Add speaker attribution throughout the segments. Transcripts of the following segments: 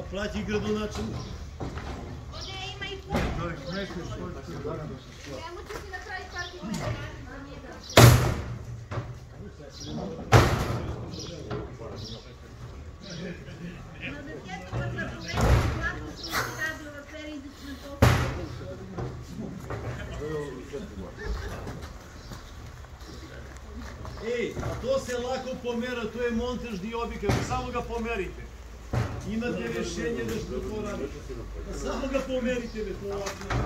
Speaker 1: плати градоначалник.
Speaker 2: Не, има и пункт. Нема, че си направи партия. На детето пък на човека платно се отказва в сериите на
Speaker 1: Ej, to se lako pomera, to je montaž diobika, samo ga pomerite. Imate rešenje da što to radite. Samo ga pomerite, to lako.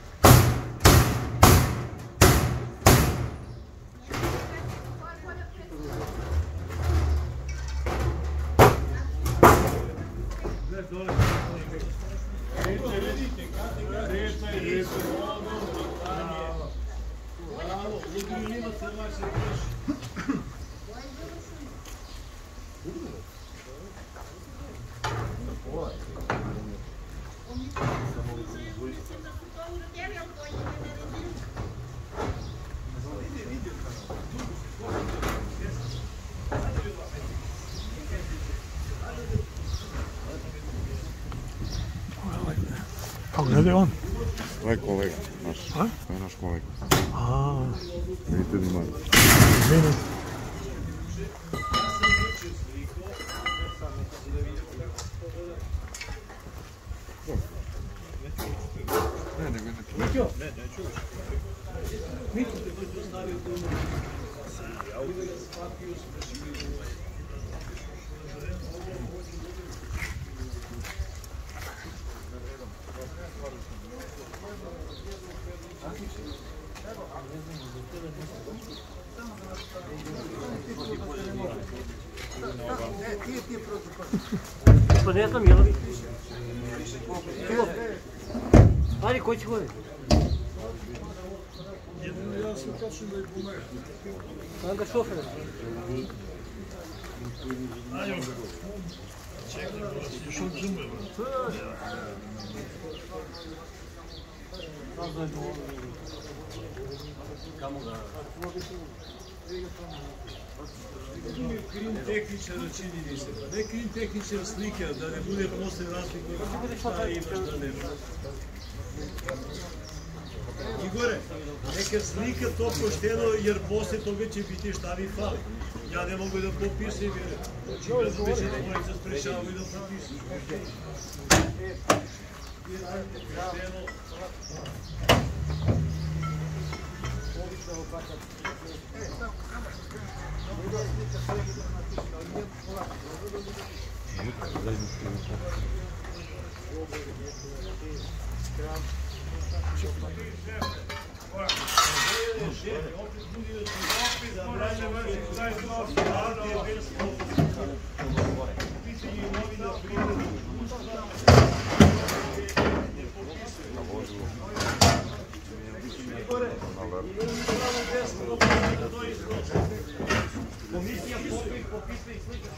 Speaker 1: Bravo, Ludmila se vaše piše.
Speaker 3: A gdje je on?
Speaker 4: To je kolega naš.
Speaker 3: A?
Speaker 4: To je naš kolega.
Speaker 3: A.
Speaker 4: Vidite li malo?
Speaker 3: Vidim.
Speaker 5: Pa ne znam, jel' vi? Ajde, koji će hoditi?
Speaker 1: Ja sam tačno da je pomeri.
Speaker 5: Mam ga šofera.
Speaker 1: Ajde, čekaj, još od džume.
Speaker 5: Kamo ga?
Speaker 1: Krim tehničara čini mi se, ne krim tehničar slike, da ne bude posle razlika šta imaš da nemaš. Igore, neka slika to pošteno, jer posle toga će biti šta mi fali. Ja ne mogu da popišem, jer očigledno već je dvojica sprečavaju da popišem. Komisija popisuje i slika.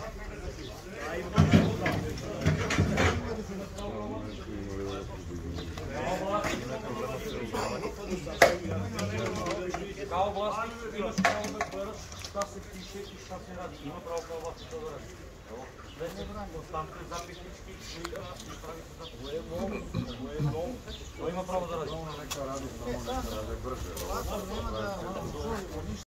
Speaker 5: Kao vlasnik imaš pravo da gledaš šta se piše i šta se radi. Ima pravo kao vlasnik to da radi. Sve se branje, ostanke zapisnički, slika i pravi se zapisnički. To ima pravo da radi.